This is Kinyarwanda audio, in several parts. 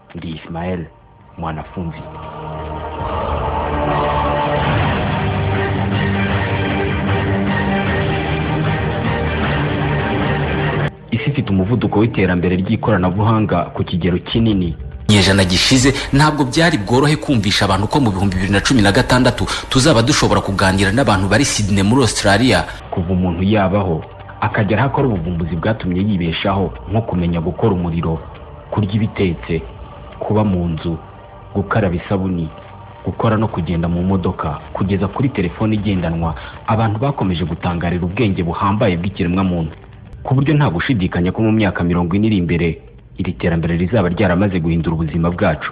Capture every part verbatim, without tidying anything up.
Ndi Ismael Mwanafunzi. Isi ifite umuvuduko w'iterambere ry'ikoranabuhanga ku kigero kinini. Nyejana gishize ntabwo byari bworohe kumvisha abantu ko mu bihumbi bibiri na cumi na gatandatu tuzaba dushobora kuganira n'abantu bari Sydney muri Australia. Kuva umuntu yabaho akagera hakora ubuvumbuzi bwatumye yibeshaho, nko kumenya gukora umuriro, kurya ibitetse, kuba mu nzu, gukaraba isabuni, gukora no kugenda mu modoka, kugeza kuri telefone igendanwa, abantu bakomeje gutangarira ubwenge buhambaye bw'ikiremwa muntu, ku buryo nta gushidikanya ko mu myaka mirongo ine iri imbere iri terambere rizaba ryaramaze guhindura ubuzima bwacu.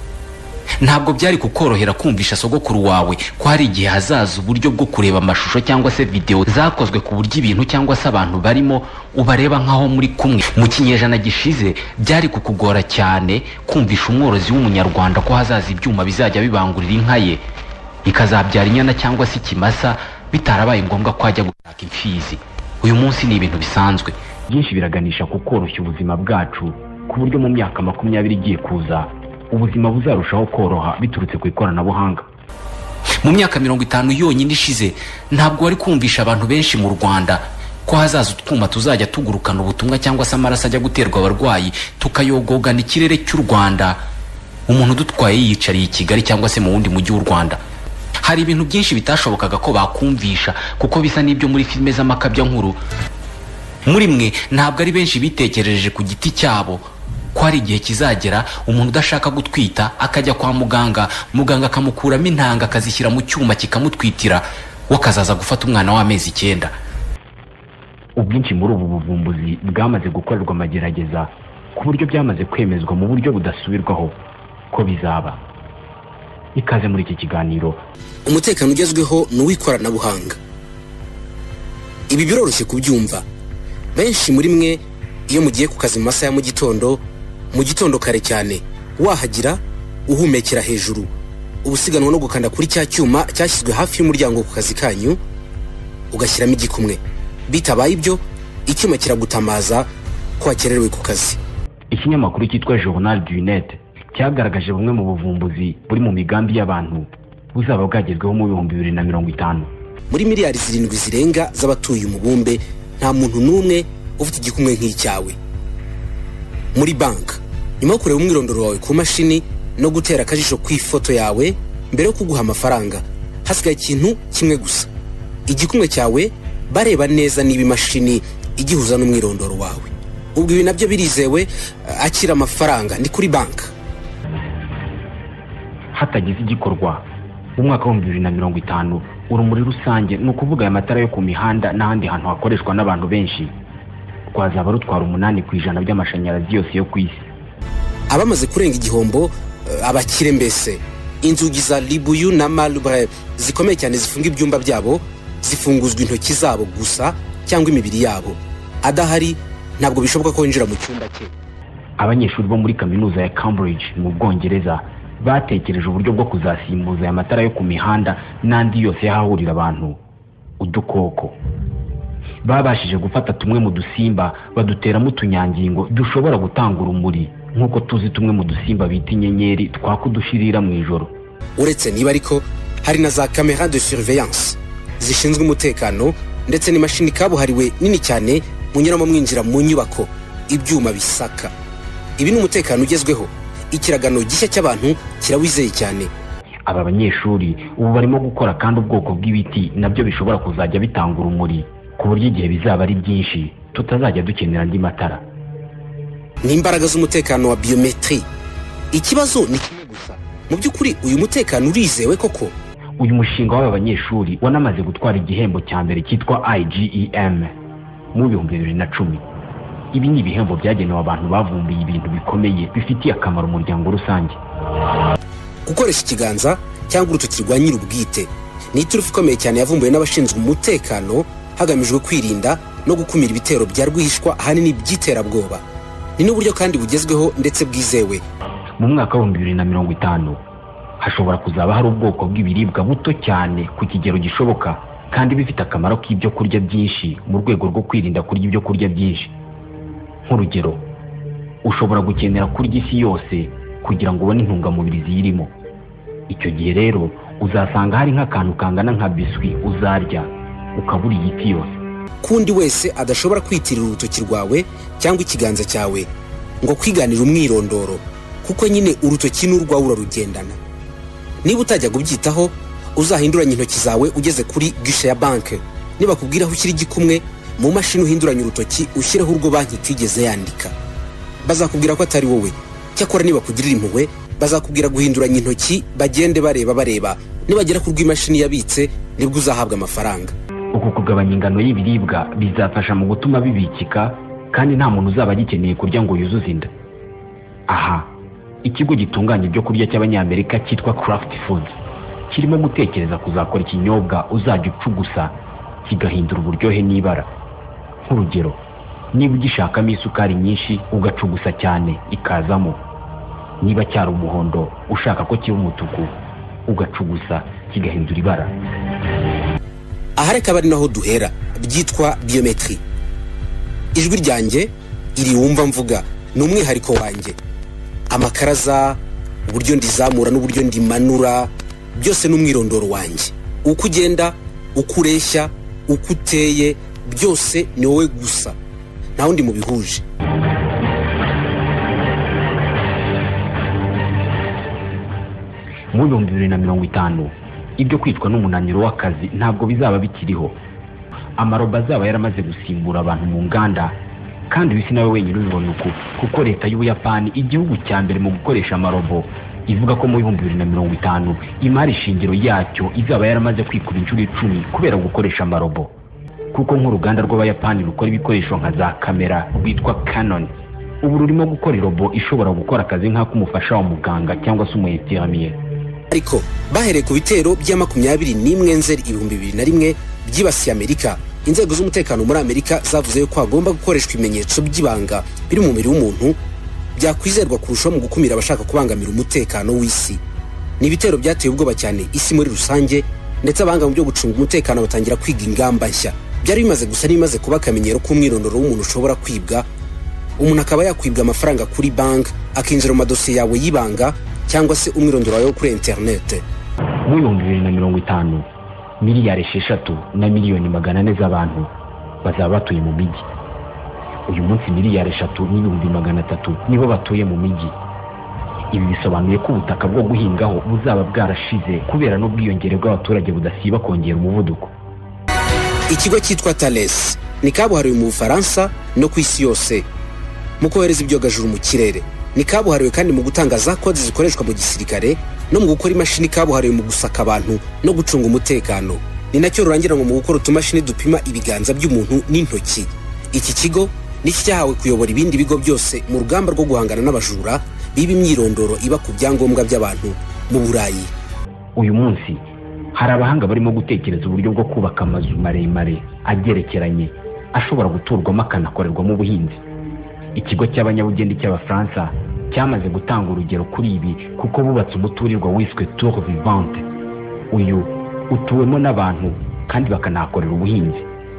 Ntabwo byari kukorohera kumvisha sogokuru wawe ko hari igihe hazaza uburyo bwo kureba amashusho cyangwa se video zakozwe ku buryo ibintu cyangwa se abantu barimo ubareba nkaho muri kumwe. Mu kinyejana gishize byari kukugora cyane kumvisha umworozi w'umunyarwanda ko hazaza ibyuma bizajya bibangurira inka ye ikazabyara inyana cyangwa se ikimasa bitarabaye ngombwa ko ajya gushaka imfizi. Uyu munsi ni ibintu bisanzwe. Byinshi biraganisha ku koroshya ubuzima bwacu, ku buryo mu myaka makumyabiri igiye kuza ubuzima buzarushaho koroha biturutse ku ikoranabuhanga. Mu myaka mirongo itanu yonyine ishize ntabwo wari kumvisha abantu benshi mu Rwanda ko hazaza utwuma tuzajya tugurukana ubutumwa cyangwa se amaraso ajya guterwa abarwayi tukayogogana ikirere cy'u Rwanda, umuntu dutwaye yiyicariye i Kigali cyangwa se mu wundi mujyi w'u Rwanda. Hari ibintu byinshi bitashobokaga ko bakumvisha kuko bisa n'ibyo muri filime z'amakabya nkuru. Muri mwe ntabwo ari benshi bitekereje ku giti cyabo ko hari igihe kizagera umuntu udashaka gutwita akajya kwa muganga, muganga akamukuramo intanga akazishyira mu cyuma kikamutwitira, wakazaza gufata umwana w'amezi icyenda. Ubwinshi muri ubu buvumbuzi bwamaze gukorerwa amagerageza ku buryo byamaze kwemezwa mu buryo budasubirwaho ko bizaba. Ikaze muri iki kiganiro. Umutekano ugezweho ni uw'ikoranabuhanga. Ibi biroroshye kubyumva. Benshi muri mwe iyo mugiye ku kazi mu masaha ya mu gitondo, mu gitondo kare cyane, wahagira uhumekera hejuru, ubusiganwa no gukanda kuri cya cyuma cyashyizwe hafi y'umuryango ku kazi kanyu, ugashyiramo igikumwe. Bitabaye ibyo, icyuma kiragutamaza ko wakererewe ku kazi. Ikinyamakuru cyitwa Journal du Net cyagaragaje bumwe mu buvumbuzi buri mu migambi y'abantu buzaba bwagezweho mu bihumbi bibiri na mirongo itanu. Muri miliyari zirindwi zirenga z'abatuye umubumbe, nta muntu n'umwe ufite igikumwe nk'icyawe. Muri bank, nyuma yo kureba umwirondoro wawe ku mashini no gutera akajisho ku ifoto yawe mbere yo kuguha amafaranga, hasigaye ikintu kimwe gusa: igikumwe cyawe. Bareba neza niba imashini igihuza n'umwirondoro wawe. Ubwo ibi nabyo birizewe, akira amafaranga ni kuri bank. Hatagize igikorwa mu mwaka wa bibiri na mirongo itanu, urumuri rusange ni ukuvuga amatara yo ku mihanda n'ahandi hantu hakoreshwa n'abantu benshi rwazaba rutwara umunani ku ijana by'amashanyarazi yose yo ku isi. Abamaze kurenga igihombo, abakire mbese, inzugi za Libuyu na Marlborough zikomeye cyane zifunga ibyumba byabo zifunguzwa intoki zabo gusa cyangwa imibiri yabo. Adahari ntabwo bishoboka ko winjira mu cyumba cye. Abanyeshuri bo muri kaminuza ya Cambridge mu Bwongereza batekereje uburyo bwo kuzasimbuza aya matara yo ku mihanda n'andi yose yahahurira abantu, udukoko. Babashije gufata tumwe mu dusimba baduteramo utunyangingo dushobora gutanga urumuri, nk'uko tuzi tumwe mu dusimba bita inyenyeri twakudushirira mu ijoro. Uretse niba ariko hari na za camera de surveillance zishinzwe umutekano ndetse n'imashini kabuhariwe nini cyane munyuramo mwinjira mu nyubako, ibyuma bisaka. Ibi ni umutekano ugezweho. Ikiragano gishya cy'abantu kirawizeye cyane. Aba banyeshuri ubu barimo gukora kandi ubwoko bw'ibiti nabyo bishobora kuzajya bitanga urumuri, ku buryo igihe bizaba ari byinshi tutazajya dukenera andi matara. Ni imbaraga z'umutekano wa biometri. Ikibazo ni kimwe gusa: mu by'ukuri uyu mutekano urizewe koko? Uyu mushinga w'aba banyeshuri wanamaze gutwara igihembo cya mbere cyitwa I G E M mu bihumbi bibiri na cumi. Ibi ni ibihembo byagenewe abantu bavumbuye ibintu bikomeye bifitiye akamaro umuryango rusange. Gukoresha ikiganza cyangwa urutoki rwa nyir'ubwite ni iturufu ikomeye cyane yavumbuwe n'abashinzwe umutekano hagamijwe kwirinda no gukumira ibitero bya rwihishwa ahanini by'iterabwoba. Ni n'uburyo kandi bugezweho ndetse bwizewe. Mu mwaka wa bibiri na mirongo itanu hashobora kuzaba hari ubwoko bw'ibiribwa buto cyane ku kigero gishoboka kandi bifite akamaro k'ibyo kurya byinshi mu rwego rwo kwirinda kurya ibyo kurya byinshi. Nk'urugero, ushobora gukenera kurya isi yose kugira ngo ubone intungamubiri ziyirimo. Icyo gihe rero uzasanga hari nk'akantu kangana nka biswi uzarya ukabura iyiti yose. Kundi wese adashobora kwitirira urutoki rwawe cyangwa ikiganza cyawe ngo kwiganira umwirondoro, kuko nyine urutoki n'urwawe urarugendana. Niba utajya kubyitaho uzahinduranya intoki zawe ugeze kuri guichet ya banke. Niba kubwira aho ushyira igikumwe mu mashini uhinduranya urutoki ushyireho urwo banki itigeze yandika, bazakubwira ko atari wowe. Cyakora niba kugirira impuhwe bazakubwira guhinduranya intoki, bagende bareba bareba, nibagera ku rw'imashini yabitse nibwo uzahabwa amafaranga. Uku kugabanya ingano y'ibiribwa bizafasha mu gutuma bibikika kandi nta muntu uzaba agikeneye kurya ngo yuzuze inda. Aha ikigo gitunganya ibyo kurya cy'Abanyamerika cyitwa Kraft Foods kirimo gutekereza kuzakora ikinyobwa uzajya ucugusa kigahindura uburyohe n'ibara. Nk'urugero, niba ugishakamo isukari nyinshi ugacugusa cyane ikazamo, niba cyari umuhondo ushaka ko kiba umutuku ugacugusa kigahindura ibara. Aha reka bari naho duhera, byitwa biometri. Ijwi ryanjye iri wumva mvuga ni umwihariko wanjye. Amakaraza, uburyo ndizamura n'uburyo ndimanura, byose ni umwirondoro wanjye. Uko ugenda, uko ureshya, uko uteye, byose ni wowe gusa, nta wundi mubihuje. Mu bihumbi bibiri na mirongo itanu ibyo kwitwa n'umunaniro w'akazi ntabwo bizaba bikiriho. Amarobo azaba yaramaze gusimbura abantu mu nganda, kandi wisi nawe wenyine ubibona uko, kuko leta y'Ubuyapani, igihugu cya mbere mu gukoresha amarobo, ivuga ko mu bihumbi bibiri na mirongo itanu imari shingiro yacyo izaba yaramaze kwikuba inshuro icumi kubera gukoresha amarobo. Kuko nk'uruganda rw'Abayapani rukora ibikoresho nka za kamera rwitwa Canon, ubu rurimo gukora irobo ishobora gukora akazi nk'ak'umufasha wa muganga cyangwa se umuinfirmier. Ariko bahereye ku bitero bya makumyabiri n'imwe Nzeri ibihumbi bibiri na rimwe byibasiye Amerika, inzego z'umutekano muri Amerika zavuze ko hagomba gukoreshwa ibimenyetso by'ibanga biri mu mubiri w'umuntu byakwizerwa kurushaho mu gukumira abashaka kubangamira umutekano w'isi. Ni ibitero byateye ubwoba cyane isi muri rusange, ndetse abanga mu byo gucunga umutekano batangira kwiga ingamba nshya. Byari bimaze gusa n'imaze kuba akamenyero k'umwirondoro w'umuntu ushobora kwibwa. Umuntu akaba yakwibwa amafaranga kuri bank, akinjira mu madosiye yawe y'ibanga cyangwa se umwirondoro wawe kuri internet. Mu bihumbi bibiri na mirongo itanu miliyari esheshatu na miliyoni magana ane z'abantu bazaba batuye mu mijyi. Uyu munsi miliyari eshatu n'ibihumbi magana atatu nibo batuye mu mijyi. Ibi bisobanuye ko ubutaka bwo guhingaho buzaba bwarashize kubera n'ubwiyongere bw'abaturage budasiba kongera umuvuduko. Ikigo cyitwa Thales ni kabuhariwe mu Bufaransa no ku isi yose mu kohereza ibyogajuru mu kirere. Ni kabuhariwe kandi mu gutanga za kode zikoreshwa mu gisirikare no mu gukora imashini kabuhariwe mu gusaka abantu no gucunga umutekano. Ni nacyo rurangiranwa mu gukora utumashini dupima ibiganza by'umuntu n'intoki. Iki kigo niki cyahawe kuyobora ibindi bigo byose mu rugamba rwo guhangana n'abajura biba imyirondoro iba ku byangombwa by'abantu mu Burayi. Uyu munsi hari abahanga barimo gutekereza uburyo bwo kubaka amazu maremare agerekeranye ashobora guturwamo akanakorerwamo ubuhinzi. Ikigo cy'abanyabugeni cy'Abafaransa cyamaze gutanga urugero kuri ibi, kuko bubatse umuturirwa wiswe Tour Vivante. Uyu utuwemo n'abantu kandi bakanakorera ubuhinzi.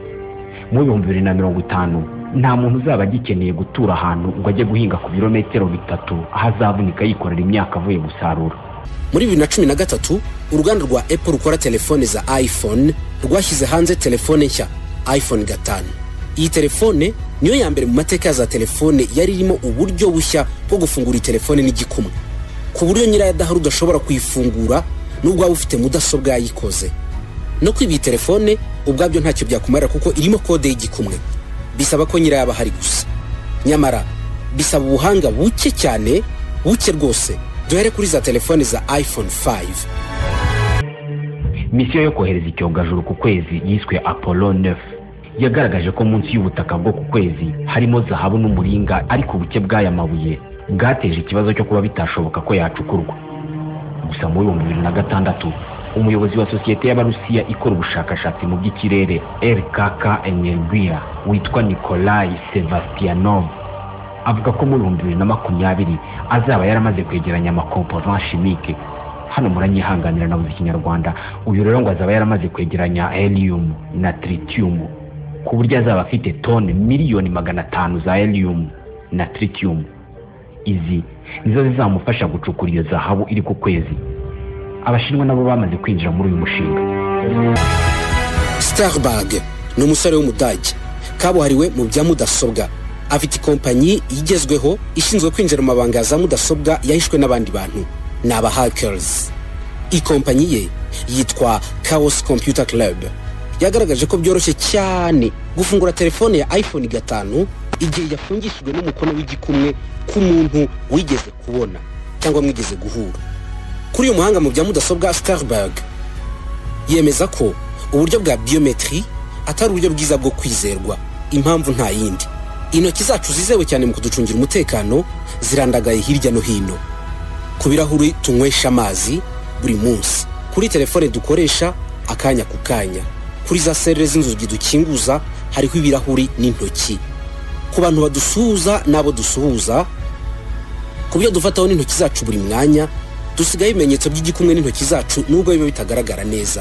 Mu bihumbi bibiri na mirongo itanu nta muntu uzaba agikeneye gutura ahantu ngo ajye guhinga ku birometero bitatu aho azavunika yikorera imyaka avuye gusarura. Muri bibiri na cumi na gatatu uruganda rwa Apple rukora telefone za iPhone rwashyize hanze telefone nshya iPhone gatanu. Iyi telefone niyo ya mbere mu mateka za telefone yari irimo uburyo bushya bwo gufungura telefone n'igikumwe, ku buryo nyirayo adahari udashobora kuyifungura nubwo waba ufite mudasobwa yayikoze. No kwiba telefone ubwabyo ntacyo byakumarira kuko irimo kode y'igikumwe, bisaba ko nyirayo aba ahari gusa. Nyamara bisaba ubuhanga buke cyane, buke rwose. Duhere kuri za telefone za iPhone five. Misiyo yo kohereza icyogajuru ku kwezi yiswe Apollo nine yagaragaje ko munsi y'ubutaka bwo ku kwezi harimo zahabu n'umuringa, ariko ubuke bw'aya mabuye bwateje ikibazo cyo kuba bitashoboka ko yacukurwa. Gusa mu bihumbi bibiri na gatandatu umuyobozi wa sosiyete y'Abarusiya ikora ubushakashatsi mu by'ikirere R K K Energia witwa Nikolai Sevastianov avuga ko mu bihumbi bibiri na makumyabiri azaba yaramaze kwegeranya amakomposant chimique. Hano muranyihanganira nabuze ikinyarwanda. Uyu rero ngo azaba yaramaze kwegeranya helium na tritium, ku buryo azaba afite tone miliyoni magana atanu za helium na tritium. izi nizo zizamufasha gucukura iyo zahabu iri ku kwezi. Abashinwa nabo bamaze kwinjira muri uyu mushinga. Starberg ni umusore w'umudage kabuhariwe mu bya mudasobwa. Afite ikompanyi igezweho ishinzwe kwinjira mu mabanga ya za mudasobwa yahishwe n'abandi bantu, ni aba hackers. Ikompanyi ye yitwa Chaos Computer Club. Yagaragaje ko byoroshye cyane gufungura telefone ya iPhone gatanu igihe yafungishijwe n'umukono w'igikumwe ku muntu wigeze kubona cyangwa mwigeze guhura. Kuri uyu muhanga mu bya mudasobwa Starberg yemeza ko uburyo bwa biometri atari uburyo bwiza bwo kwizerwa. Impamvu nta yindi, intoki zacu zizewe cyane mu kuducungira umutekano zirandagaye hirya no hino, ku birahuri tunywesha amazi buri munsi, kuri telefone dukoresha akanya ku kanya, kuri za serire z'inzugi dukinguza hariho ibirahuri n'intoki, ku bantu badusuhuza n'abo dusuhuza, ku byo dufataho n'intoki zacu buri mwanya dusigaye ibimenyetso by'igikumwe n'intoki zacu nubwo biba bitagaragara neza.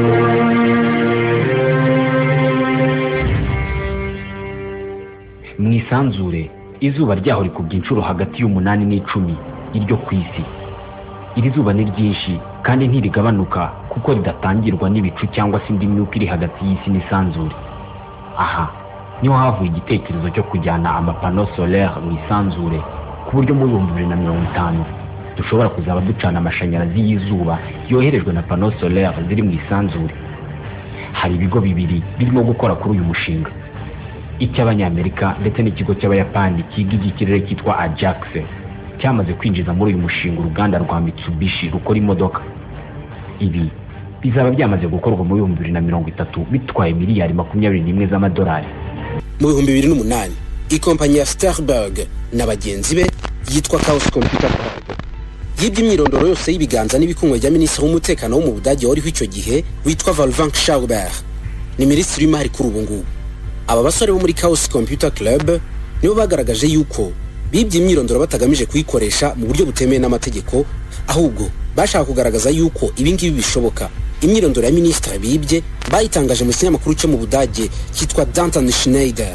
Mu isanzure izuba ryaho rikubye inshuro hagati y'umunani n'icumi iryo ku isi. Iri zuba ni ryinshi kandi ntirigabanuka kuko ridatangirwa n'ibicu cyangwa se indi myuka iri hagati y'isi n'isanzure. Aha niho havuye igitekerezo cyo kujyana amapano solaire mu isanzure ku buryo mu bihumbi bibiri na mirongo itanu dushobora kuzaba ducana amashanyarazi y'izuba yoherejwe na pano solaire ziri mu isanzure. Hari ibigo bibiri birimo gukora kuri uyu mushinga, icy'Abanyamerika ndetse n'ikigo cy'Abayapani kiga iby'ikirere cyitwa Ajax cyamaze kwinjiza muri uyu mushinga uruganda rwa Mitsubishi rukora imodoka. Ibi bizaba byamaze gukorwa mu bihumbi bibiri na mirongo itatu bitwaye miliyari makumyabiri n'imwe z'amadolari. Mu bihumbi bibiri n'umunani ikompanyi ya Starberg na bagenzi be yitwa Chaos Computer Club yibye imyirondoro yose y'ibiganza n'ibikunywe bya minisitiri w'umutekano wo mu Budage wariho icyo gihe witwa Wolfgang Schauber, ni minisitiri w'imari kuri ubu ngubu. Aba basore bo muri Chaos Computer Club nibo bagaragaje yuko bibye imyirondoro batagamije kuyikoresha mu buryo butemewe n'amategeko, ahubwo bashaka kugaragaza yuko ibi ngibi bishoboka. Imyirondoro ya minisitiri bibye bayitangaje mu kinyamakuru cyo mu Budage cyitwa Danton Schneider.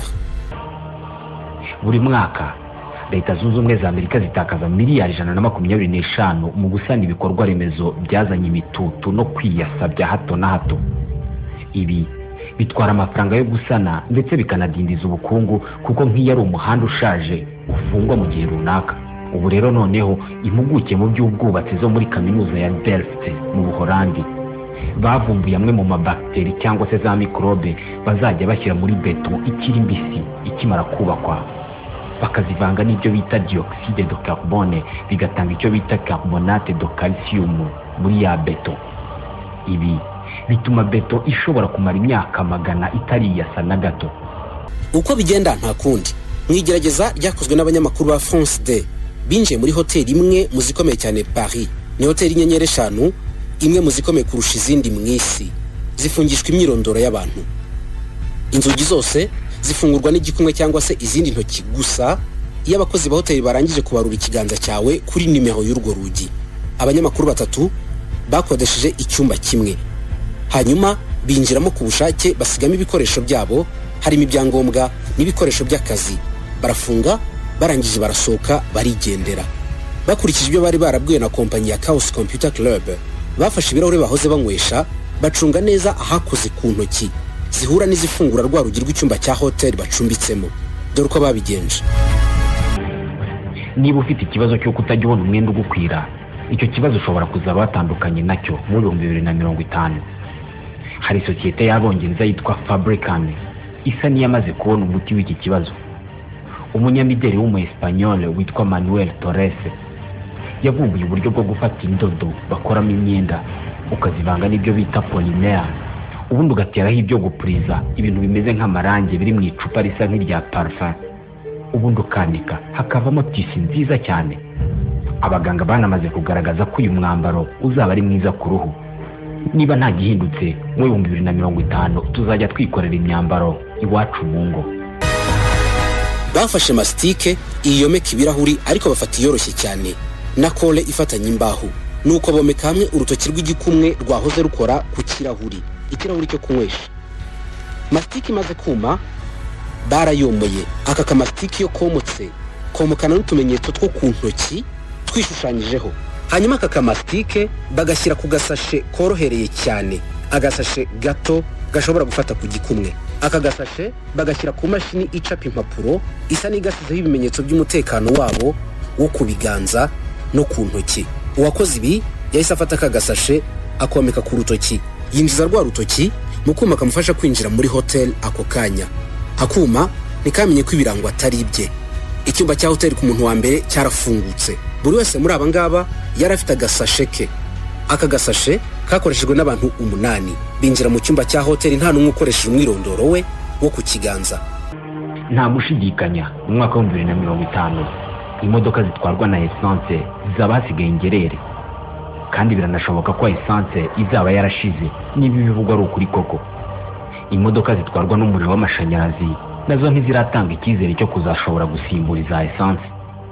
Buri mwaka Leta Zunze Ubumwe za Amerika zitakaza miliyari ijana na makumyabiri n'eshanu mu gusana ibikorwa remezo byazanye imitutu no kwiyasa bya hato na hato. Ibi bitwara amafaranga yo gusana ndetse bikanadindiza ubukungu kuko nk'iyo ari umuhanda ushaje ufungwa mu gihe runaka. Ubu rero noneho impuguke mu by'ubwubatsi zo muri kaminuza ya Delft mu Buholandi bavumbuye amwe mu mabakteri cyangwa se za mikrobe bazajya bashyira muri beto ikiri mbisi ikimara kubakwa, bakazivanga n'ibyo bita dioxide de carbone bigatanga icyo bita carbonate de calcium muri ya beto. Ibi bituma beto ishobora kumara imyaka magana itariyasa na gato. Uko bigenda nta kundi, mwigerageza ryakozwe n'abanyamakuru ba France deux binjiye muri hoteli imwe mu zikomeye cyane Paris. Ni hoteli inyenyeri eshanu, imwe mu zikomeye kurusha izindi mu isi, zifungishwa imyirondoro y'abantu. Inzugi zose zifungurwa n'igikumwe cyangwa se izindi ntoki gusa iyo abakozi ba hoteli barangije kubarura ikiganza cyawe kuri nimero y'urwo rugi. Abanyamakuru batatu bakodesheje icyumba kimwe, hanyuma binjiramo ku bushake basigamo ibikoresho byabo, harimo ibyangombwa n'ibikoresho by'akazi. Barafunga, barangije barasohoka barigendera. Bakurikije ibyo bari barabwiwe na kompanyi ya Chaos Computer Club, bafashe ibirahure bahoze banywesha bacunga neza ahakoze ku ntoki zihura n'izifungura rwa rugi rw'icyumba cya hoteli bacumbitsemo. Dore uko babigenje. Niba ufite ikibazo cyo kutajya ubona umwenda ugukwira, icyo kibazo ushobora kuzaba watandukanye nacyo mu bihumbi bibiri na mirongo itanu. Hari sosiyete y'Abongereza yitwa Fabricane isa niyamaze kubona umuti w'iki kibazo. Umunyamideli w'umu-Espanyol witwa Manuel Torres yavumbuye uburyo bwo gufata indodo bakoramo imyenda ukazivanga n'ibyo bita polymere, ubundi ugateraho ibyo gupuriza ibintu bimeze nk'amarange biri mu icupa risa nk'irya parfum, ubundi ukanika hakavamo tisi nziza cyane. Abaganga banamaze kugaragaza ko uyu mwambaro uzaba ari mwiza ku ruhu. Niba nta gihindutse mu bihumbi bibiri na mirongo itanu tuzajya twikorera imyambaro iwacu mu ngo. Bafashe mastike iyomeka ibirahuri ariko bafata iyoroshye cyane na kole ifatanya imbaho, nuko bomeka hamwe urutoki rw'igikumwe rwahoze rukora ku kirahuri, ikirahuri cyo kunywesha. Mastike imaze kuma barayomoye, aka kamastike yo komotse komokana n'utumenyetso two ku ntoki twishushanyijeho. Hanyuma aka kamasitike bagashyira ku gasashe korohereye cyane, agasashe gato gashobora gufata ku gikumwe. Aka gasashe bagashyira ku mashini icapa impapuro isa n'igasizeho ibimenyetso by'umutekano wabo wo ku biganza no ku ntoki. Uwakoze ibi yahise afata aka gasashe akomeka ku rutoki, yinjiza rwa rutoki mu kuma kamufasha kwinjira muri hotel ako kanya. Akuma nikamenye ko ibirango atari ibye. Icyumba cya hotel ku muntu wa mbere cyarafungutse. Buri wese muri aba ngaba yari afite agasashe ke. Aka gasashe kakoreshejwe n'abantu umunani. Binjira mu cyumba cya hotel nta n'umwe ukoresheje umwirondoro we wo ku kiganza. Nta gushidikanya mu mwaka wa bibiri na mirongo itanu imodoka zitwarwa na essence zaba hasigaye ingerere, kandi biranashoboka ko essence izaba yarashize niba bivugwa ari ukuri koko. Imodoka zitwarwa n'umuriro w'amashanyarazi nazo ntiziratanga icyizere cyo kuzashobora gusimbura iza essence.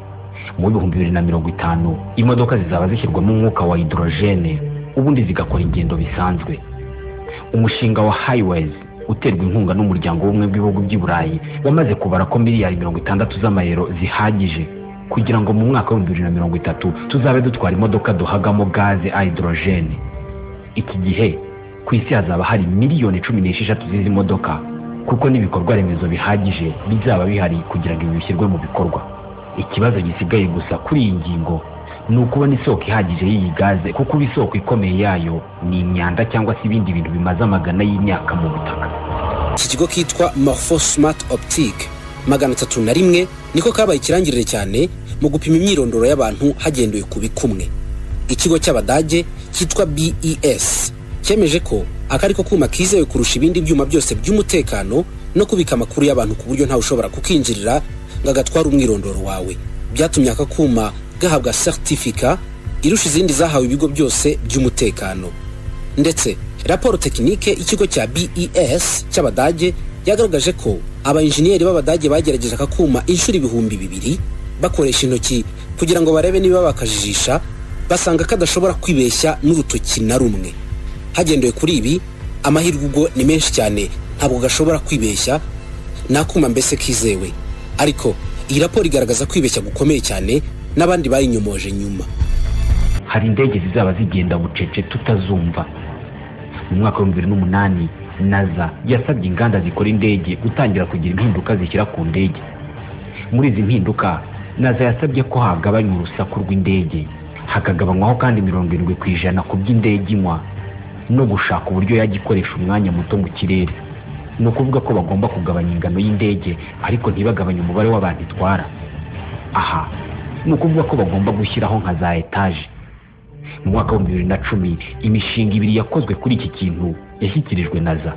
Mu bihumbi bibiri na mirongo itanu imodoka zizaba zishyirwamo umwuka wa hydrogene ubundi zigakora ingendo bisanzwe. Umushinga wa Highways uterwa inkunga n'umuryango w'ubumwe bw'ibihugu by'i Burayi wamaze kubara ko miliyari mirongo itandatu z'amayero zihagije kugira ngo mu mwaka wa bibiri na mirongo itatu tuzabe dutwara imodoka duhagamo gaze hydrogene. Iki gihe ku isi hazaba hari miliyoni cumi n'esheshatu z'izi modoka, kuko n'ibikorwa remezo bihagije bizaba bihari kugira ngo ibi bishyirwe mu bikorwa. Ikibazo gisigaye gusa kuri iyi ngingo ni ukubona isoko ihagije y'iyi gaze, kuko isoko ikomeye yayo ni imyanda cyangwa se ibindi bintu bimaze amagana y'imyaka mu butaka. Iki kigo kitwa Morpho Smart Optique magana atatu na rimwe niko kabaye ikirangirire cyane mu gupima imyirondoro y'abantu hagendewe ku bikumwe. Ikigo cy'Abadage cyitwa B E S cyemeje ko akari ko kuma kizewe kurusha ibindi byuma byose by'umutekano no kubika amakuru y'abantu ku buryo nta ushobora kukinjirira ngagatwara umwirondoro wawe. Byatumye aka kuma gahabwa certificat irusha izindi zahawe ibigo byose by'umutekano. Ndetse raporo tekinike ikigo cya B E S cy'Abadage yagaragaje ko aba engineer b'Abadage bagerageje aka kuma inshuro ibihumbi bibiri bakoresha intoki kugira ngo barebe niba bakajijisha, basanga kadashobora kwibeshya n'urutoki na rumwe. Hagendewe kuri ibi amahirwe ubwo ni menshi cyane ntabwo gashobora kwibeshya, nakuma mbese kizewe. Ariko iyi raporo igaragaza kwibeshya gukomeye cyane n'abandi bayinyomoje nyuma. Hari indege zizaba zigenda bucece tutazumva. Mu mwaka wa bibiri n'umunani NASA yasabye inganda zikora indege gutangira kugira impinduka zishyira ku ndege. Muri izi mpinduka NASA yasabye ko hagabanywa urusaku rw'indege, hakagabanywaho kandi mirongo irindwi ku ijana ku by'indege inywa, no gushaka uburyo yagikoresha umwanya muto mu kirere. Ni ukuvuga ko bagomba kugabanya ingano y'indege ariko ntibagabanye umubare w'abantu itwara. Aha ni ukuvuga ko bagomba gushyiraho nka za etaje. Mu mwaka wa bibiri na cumi imishinga ibiri yakozwe kuri iki kintu yashyikirijwe NASA.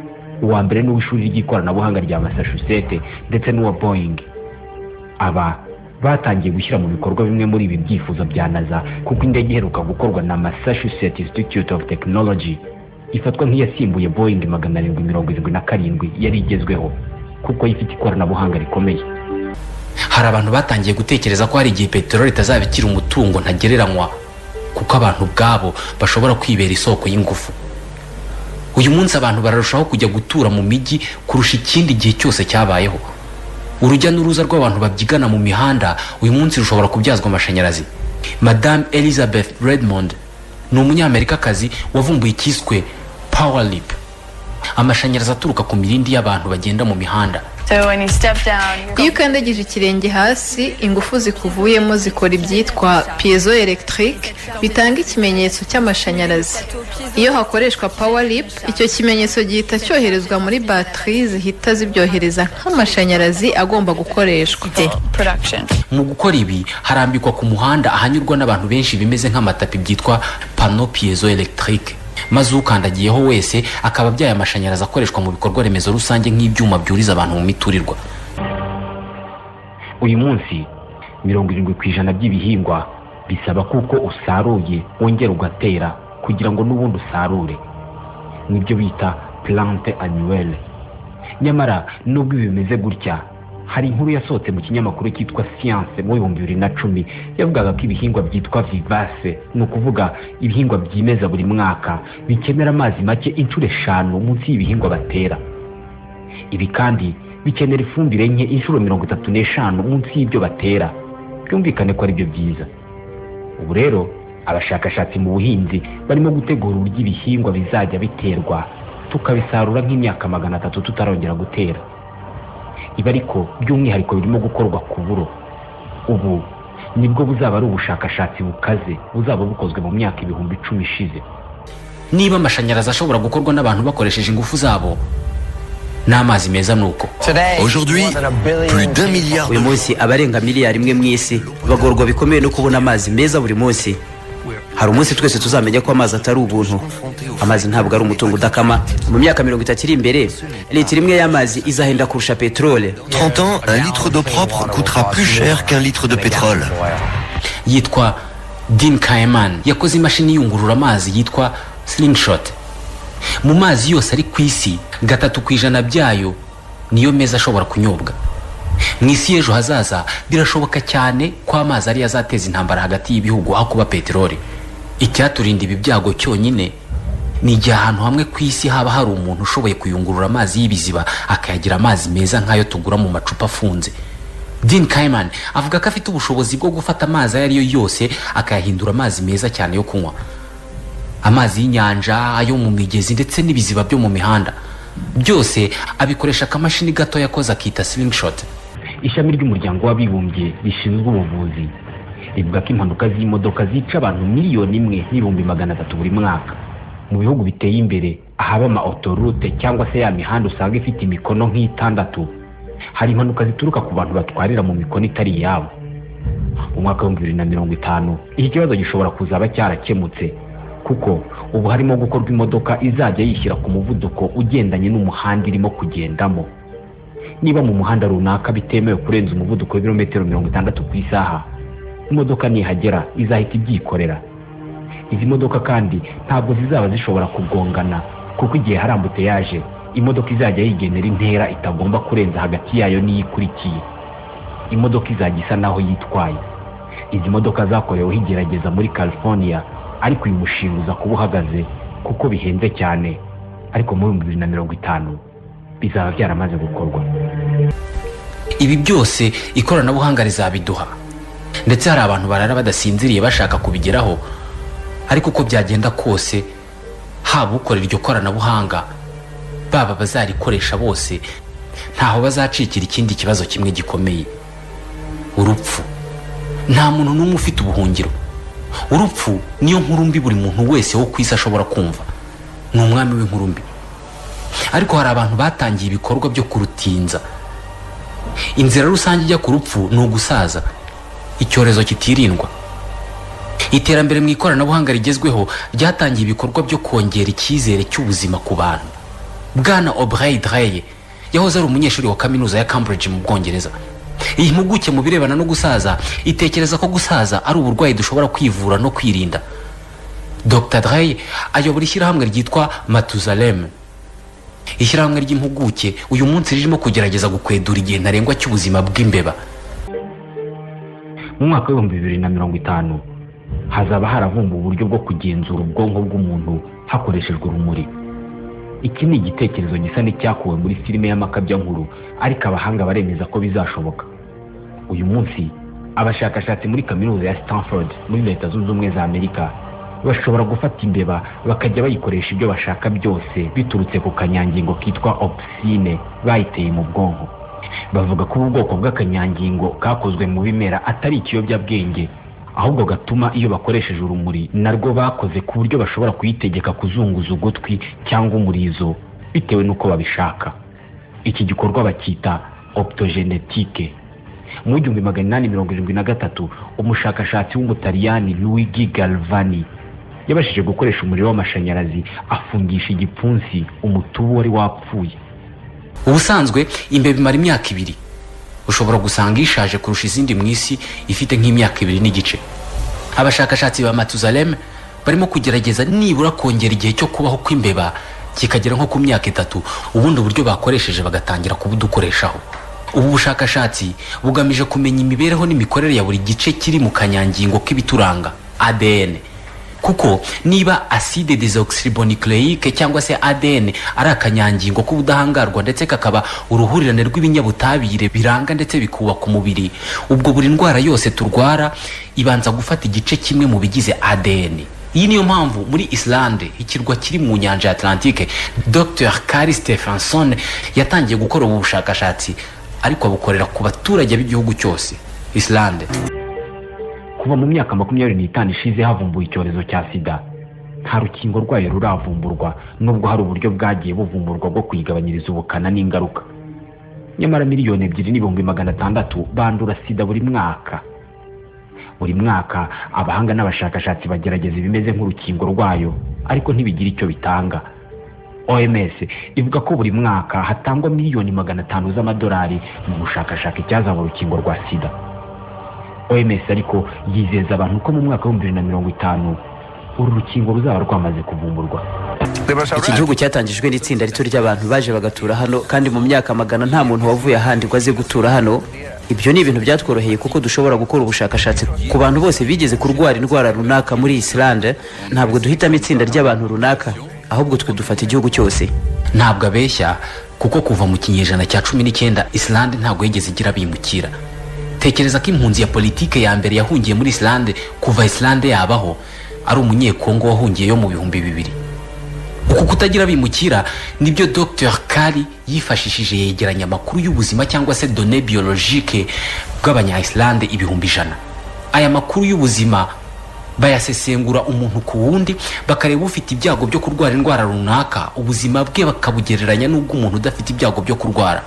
Uwa mbere ni uw'ishuri ry'ikoranabuhanga rya Massachusetts ndetse n'uwa Boeing. Aba batangiye gushyira mu bikorwa bimwe muri ibi byifuzo bya NASA, kuko indege iheruka gukorwa na Massachusetts Institute of Technology ifatwa nk'iyasimbuye Boeing magana arindwi mirongo irindwi na karindwi yari igezweho, kuko ifite ikoranabuhanga rikomeye. Hari abantu batangiye gutekereza ko hari igihe peteroli itazaba ikiri umutungo ntagereranywa, kuko abantu ubwabo bashobora kwibera isoko y'ingufu. Uyu munsi abantu bararushaho kujya gutura mu mijyi kurusha ikindi gihe cyose cyabayeho. Urujya n'uruza rw'abantu babyigana mu mihanda uyu munsi rushobora kubyazwa amashanyarazi. Madame Elizabeth Redmond ni umunyamerikakazi wavumbuye ikiswe Power Leap, amashanyarazi aturuka ku mirindi y'abantu bagenda mu mihanda. Iyo ukandagije ikirenge hasi, ingufu zikuvuyemo zikora ibyitwa piezoelectric bitanga ikimenyetso cy'amashanyarazi. Iyo hakoreshwa Power Leap, icyo kimenyetso gihita cyoherezwa muri batterie zihita zibyohereza nk'amashanyarazi agomba gukoreshwa. Mu gukora ibi harambikwa ku muhanda ahanyurwa n'abantu benshi bimeze nk'amatapi byitwa panneau piezoelectric, maze ukandagiyeho wese akaba abyaye amashanyarazi akoreshwa mu bikorwa remezo rusange nk'ibyuma byuriza abantu mu miturirwa. Uyu munsi mirongo irindwi ku ijana by'ibihingwa bisaba kuko usaruye wongera ugatera kugira ngo n'ubundi usarure. Nibyo bita plante annuelle. Nyamara nubwo bimeze gutya, hari inkuru yasohotse mu kinyamakuru cyitwa Science mu bihumbi bibiri na cumi yavugaga ko ibihingwa byitwa vivace, ni ukuvuga ibihingwa byimeza buri mwaka, bikenera amazi make inshuro eshanu munsi y'ibihingwa batera. Ibi kandi bikenera ifumbire nke inshuro mirongo itatu n'eshanu munsi y'ibyo batera. Byumvikane ko ari byo byiza. Ubu rero abashakashatsi mu buhinzi barimo gutegura uburyo ibihingwa bizajya biterwa tukabisarura nk'imyaka magana atatu tutarongera gutera. Ibi ariko by'umwihariko birimo gukorwa ku buro. Ubu nibwo buzaba ari ubushakashatsi bukaze buzaba bukozwe mu myaka ibihumbi icumi ishize. Niba amashanyarazi ashobora gukorwa n'abantu bakoresheje ingufu zabo n'amazi meza nuko. Aujourd'hui, plus d'un milliard. Uyu munsi abarenga miliyari imwe mu isi bagorwa bikomeye no kubona amazi meza buri munsi. Hari umunsi twese tuzamenya ko amazi atari ubuntu. Amazi ntabwo ari umutungo udakama. Mu myaka mirongo itatu iri imbere, litiro imwe y'amazi izahenda kurusha petrole. trente ans, un litre d'eau propre coûtera plus cher qu'un litre de pétrole. Yitwa Dean Kaeman, yakoze imashini yungurura amazi yitwa Slingshot. Mu mazi yose ari ku isi, gatatu ku ijana byayo niyo meza ashobora kunyobwa. Mu isi y'ejo hazaza birashoboka cyane ko amazi ari yazateza intambara hagati y'ibihugu aho kuba peteroli. Icyaturinda ibi byago cyonyine ni igihe ahantu hamwe ku isi haba hari umuntu ushoboye kuyungurura amazi y'ibiziba akayagira amazi meza nk'ayo tugura mu macupa afunze. Dean Kaeman avuga ko afite ubushobozi bwo gufata amazi ayo ariyo yose akayahindura amazi meza cyane yo kunywa. Amazi y'inyanja, ayo mu migezi ndetse n'ibiziba byo mu mihanda, byose abikoresha akamashini gato yakoze akita Slingshot. Ishami ry'umuryango w'abibumbye rishinzwe ubuvuzi rivuga ko impanuka z'imodoka zica abantu miliyoni imwe n'ibihumbi magana atatu buri mwaka. Mu bihugu biteye imbere ahaba ama autoroute cyangwa se ya mihanda usanga ifite imikono nk'itandatu, hari impanuka zituruka ku bantu batwarira mu mikono itari iyabo. Mu mwaka wa bibiri na mirongo itanu iki kibazo gishobora kuzaba cyarakemutse, kuko ubu harimo gukorwa imodoka izajya yishyira ku muvuduko ugendanye n'umuhanda irimo kugendamo. Niba mu muhanda runaka bitemewe kurenza umuvuduko w'ibirometero mirongo itandatu ku isaha, imodoka nihagera izahita ibyikorera. Izi modoka kandi ntabwo zizaba zishobora kugongana, kuko igihe hari ambuteyage imodoka izajya yigenera intera itagomba kurenza hagati yayo n'iyikurikiye. Imodoka izajya isa naho yitwaye. Izi modoka zakoreweho igerageza muri California, ariko uyu mushinga uza kuba uhagaze kuko bihenze cyane, ariko muri bibiri na mirongo itanu bizaba byaramaze gukorwa. Ibi byose ikoranabuhanga rizabiduha, ndetse hari abantu barara badasinziriye bashaka kubigeraho. Ariko uko byagenda kose, haba ukorera iryo koranabuhanga baba bazarikoresha bose, ntaho bazacikira ikindi kibazo kimwe gikomeye: urupfu. Nta muntu n'umwe ufite ubuhungiro. Urupfu niyo nkuru mbi buri muntu wese wo kwisi ashobora kumva. Ni umwami w'inkuru mbi. Ariko hari abantu batangiye ibikorwa byo kurutinza. Inzira rusange ijya ku rupfu ni ugusaza, icyorezo kitirindwa. Iterambere mu ikoranabuhanga rigezweho ryatangiye ibikorwa byo kongera icyizere cy'ubuzima ku bantu. Bwana Aubrey Dreye yahoze ari umunyeshuri wa kaminuza ya Cambridge mu Bwongereza. Iyi mpuguke mu birebana no gusaza itekereza ko gusaza ari uburwayi dushobora kwivura no kwirinda. Doctor Dreye ayobora ishyirahamwe ryitwa Mathusalem. Ishyirahamwe ry'impuguke uyu munsi ririmo kugerageza gukwedura igihe ntarengwa cy'ubuzima bw'imbeba. Mu mwaka wa bibiri na mirongo itanu hazaba haravumbuwe uburyo bwo kugenzura ubwonko bw'umuntu hakoreshejwe urumuri. Iki ni igitekerezo gisa n'icyakuwe muri filime y'amakabyankuru, ariko abahanga baremeza ko bizashoboka. Uyu munsi abashakashatsi muri kaminuza ya Stanford muri Leta Zunze Ubumwe za Amerika bashobora gufata imbeba bakajya bayikoresha ibyo bashaka byose biturutse ku kanyangingo kitwa opsine bayiteye mu bwonko. Bavuga ko ubu bwoko bw'akanyangingo kakozwe mu bimera atari ikiyobyabwenge, ahubwo gatuma iyo bakoresheje urumuri narwo bakoze ku buryo bashobora kuyitegeka kuzunguza ugutwi cyangwa umurizo bitewe n'uko babishaka. Iki gikorwa bakita optogenetike. Mu gihumbi magana inani mirongo irindwi na gatatu umushakashatsi w'umutaliyani Luigi Galvani yabashije gukoresha umuriro w'amashanyarazi afungisha igipfunsi umutubu wari wapfuye. Ubusanzwe imbeba imara imyaka ibiri. Ushobora gusanga ishaje kurusha izindi mu isi ifite nk'imyaka ibiri n'igice. Abashakashatsi ba Mathusalem barimo kugerageza nibura kongera igihe cyo kubaho kw'imbeba kikagera nko ku myaka itatu, ubundi uburyo bakoresheje bagatangira kubudukoreshaho. Ubu bushakashatsi bugamije kumenya imibereho n'imikorere ya buri gice kiri mu kanyangingo k'ibituranga A D N. kuko niba acide desoxyribonucleique cyangwa se A D N ari akanyangingo k'ubudahangarwa ndetse kakaba uruhurirane rw'ibinyabutabire biranga ndetse bikubaka umubiri, ubwo buri ndwara yose turwara ibanza gufata igice kimwe mu bigize A D N. Iyi niyo mpamvu muri Islande, ikirwa kiri mu nyanja ya Atlantique, Docteur Kari Stephenson yatangiye gukora ubu bushakashatsi, ariko abukorera ku baturage b'igihugu cyose. Islande kuva mu myaka makumyabiri n'itanu ishize havumbuye icyorezo cya sida, nta rukingo rwayo ruravumburwa, nubwo hari uburyo bwagiye buvumburwa bwo kuyigabanyiriza ubukana n'ingaruka. Nyamara miliyoni ebyiri n'ibihumbi magana atandatu bandura sida buri mwaka. Buri mwaka abahanga n'abashakashatsi bagerageza ibimeze nk'urukingo rwayo, ariko ntibigira icyo bitanga. O M S ivuga ko buri mwaka hatangwa miliyoni magana atanu z'amadolari mu gushakashaka icyazana urukingo rwa sida. O M S ariko yizeza abantu ko mu mwaka wa bibiri na mirongo itanu uru rukingo ruzaba rwamaze kuvumburwa. Iki gihugu cyatangijwe n'itsinda rito ry'abantu baje bagatura hano, kandi mu myaka magana nta muntu wavuye ahandi ngo aze gutura hano. Ibyo ni ibintu byatworoheye kuko dushobora gukora ubushakashatsi ku bantu bose bigeze kurwara indwara runaka muri Islande. Ntabwo duhitamo itsinda ry'abantu runaka, ahubwo twe dufata igihugu cyose. Ntabwo abeshya, kuko kuva mu kinyejana cya cumi n'icyenda Islande ntabwo yigeze igira bimukira. Tekereza ko impunzi ya politike ya mbere yahungiye muri Islande kuva Islande yabaho ari umunyekongo wahungiyeyo mu bihumbi bibiri. Uku kutagira bimukira nibyo Docteur Kari yifashishije yegeranya amakuru y'ubuzima cyangwa se données biologiques bw'abanya-Islande ibihumbi ijana. Aya makuru y'ubuzima bayasesengura umuntu ku wundi, bakareba ufite ibyago byo kurwara indwara runaka, ubuzima bwe bakabugereranya n'ubw'umuntu udafite ibyago byo kurwara.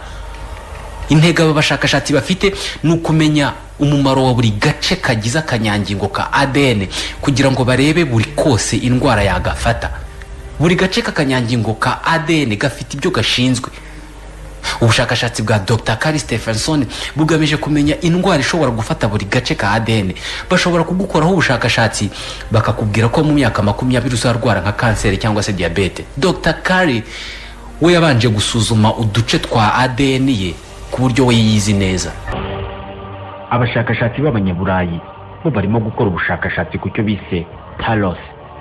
Intego aba bashakashatsi bafite ni ukumenya umumaro wa buri gace kagize akanyangingo ka A D N kugira ngo barebe buri kose indwara yagafata. Buri gace k'akanyangingo ka A D N gafite ibyo gashinzwe. Ubushakashatsi bwa Docteur Kari Stephenson bugamije kumenya indwara ishobora gufata buri gace ka A D N. Bashobora kugukoraho ubushakashatsi bakakubwira ko mu myaka makumyabiri uzarwara nka kanseri cyangwa se diabete. Docteur Kari we yabanje gusuzuma uduce twa A D N ye ku buryo we yizi neza. Abashakashatsi b'abanyaburayi bo barimo gukora ubushakashatsi ku cyo bise Talos.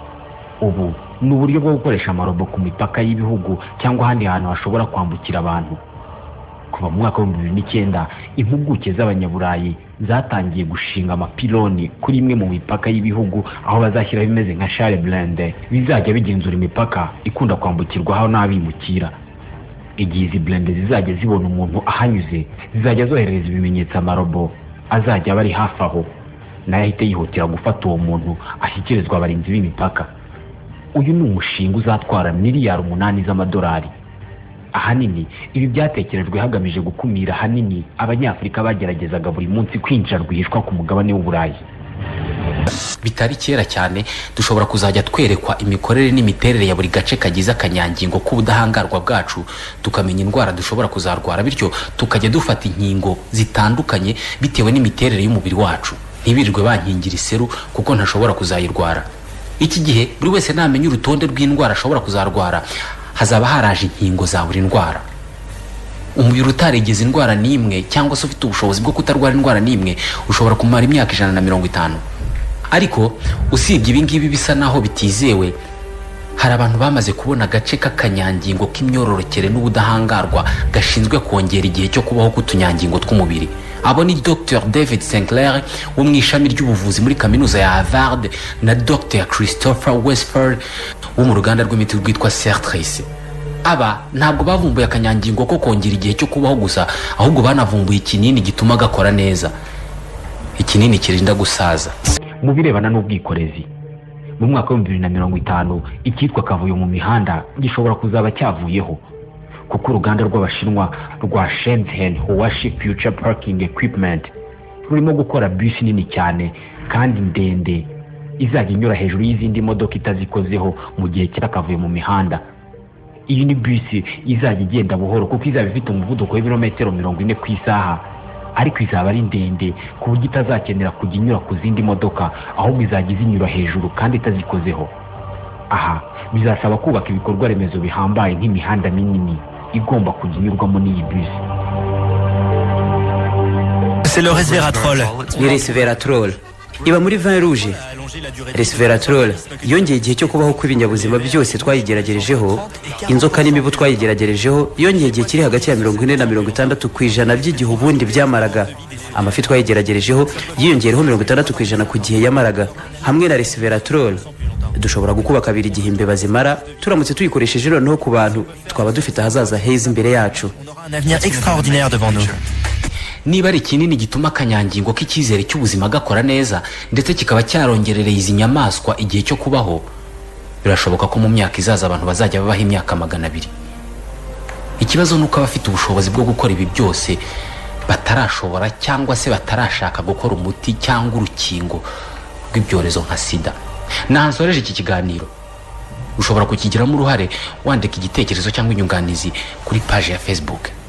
Ubu ni uburyo bwo gukoresha amarobo ku mipaka y'ibihugu cyangwa ahandi hantu hashobora kwambukira abantu. Kuva mu mwaka wa bibiri n'icyenda impuguke z'abanyaburayi zatangiye gushinga amapiloni kuri imwe mu mipaka y'ibihugu, aho bazashyira bimeze nka chare blende bizajya bigenzura imipaka ikunda kwambukirwaho n'abimukira. Igihe izi blende zizajya zibona umuntu ahanyuze, zizajya zohereza ibimenyetso amarobo azajya bari hafi aho, nayo ahite yihutira gufata uwo muntu ashyikirizwa abarinzi b'imipaka. Uyu ni umushinga uzatwara miliyari umunani z'amadolari. Ahanini ibi byatekerejwe hagamije gukumira hanini abanyafurika bageragezaga buri munsi kwinjira rwihishwa ku mugabane w'Uburayi. Bitari kera cyane dushobora kuzajya twerekwa imikorere n'imiterere ya buri gace kagize akanyangingo k'ubudahangarwa bwacu, tukamenya indwara dushobora kuzarwara, bityo tukajya dufata inkingo zitandukanye bitewe n'imiterere y'umubiri wacu. Ntibirirwe bankingira iseru kuko ntashobora kuzayirwara. Iki gihe buri wese namenye urutonde rw'indwara ashobora kuzarwara, hazaba haraje inkingo za buri ndwara. Umubiri utarigeze indwara n'imwe cyangwa se ufite ubushobozi bwo kutarwara indwara n'imwe ushobora kumara imyaka ijana na mirongo itanu. Ariko usibye ibi ngibi bisa naho bitizewe, hari abantu bamaze kubona agace k'akanyangingo k'imyororokere n'ubudahangarwa gashinzwe kongera igihe cyo kubaho k'utunyangingo tw'umubiri. Abo ni Docteur David Sinclair wo mu ishami ry'ubuvuzi muri kaminuza ya Harvard na Docteur Christopher Westphal wo mu ruganda rw'imiti rwitwa Certris. Aba ntabwo bavumbuye akanyangingo ko kongera igihe cyo kubaho gusa, ahubwo banavumbuye ikinini gituma gakora neza. Ikinini kirinda gusaza. Mu birebana n'ubwikorezi, mu mwaka wa bibiri na mirongo itanu icyitwa kavuyo mu mihanda gishobora kuzaba cyavuyeho, kuko uruganda rw'Abashinwa rwa Shenzhen Huashi Future Parking Equipment rurimo gukora bus nini cyane kandi ndende izajya inyura hejuru y'izindi modoka itazikozeho mu gihe cy'akavuyo mu mihanda. Iyi ni bus izajya igenda buhoro kuko izaba ifite umuvuduko w'ibirometero mirongo ine ku isaha, ariko izaba ari ndende ku buryo itazakenera kujya inyura ku zindi modoka, ahubwo izajya izinyura hejuru kandi itazikozeho. Aha bizasaba kubaka ibikorwa remezo bihambaye nk'imihanda minini igomba kujya inyurwamo n'iyi bus. C'est le resveratrol. Ni resveratrol. iba muri vin rouge. Resveratrol yongeye igihe cyo kubaho kw'ibinyabuzima byose twayigeragerejeho. Inzoka n'imibu twayigeragerejeho yongeye igihe kiri hagati ya mirongo ine na mirongo itandatu ku ijana by'igihe ubundi byamaraga. Amafi twayigeragerejeho yiyongereho mirongo itandatu ku ijana ku gihe yamaraga. Hamwe na resveratrol dushobora gukuba kabiri igihe imbeba zimara turamutse tuyikoresheje noneho ku bantu twaba dufite ahazaza heza imbere yacu. Niba ari kinini gituma akanyangingo k'icyizere cy'ubuzima gakora neza ndetse kikaba cyarongerereye izi nyamaswa igihe cyo kubaho, birashoboka ko mu myaka izaza abantu bazajya babaho imyaka magana abiri. Ikibazo nuko abafite ubushobozi bwo gukora ibi byose batarashobora cyangwa se batarashaka gukora umuti cyangwa urukingo rw'ibyorezo nka sida. Nansoreje iki kiganiro. Ushobora kukigiramo uruhare wandika igitekerezo cyangwa inyunganizi kuri page ya Facebook.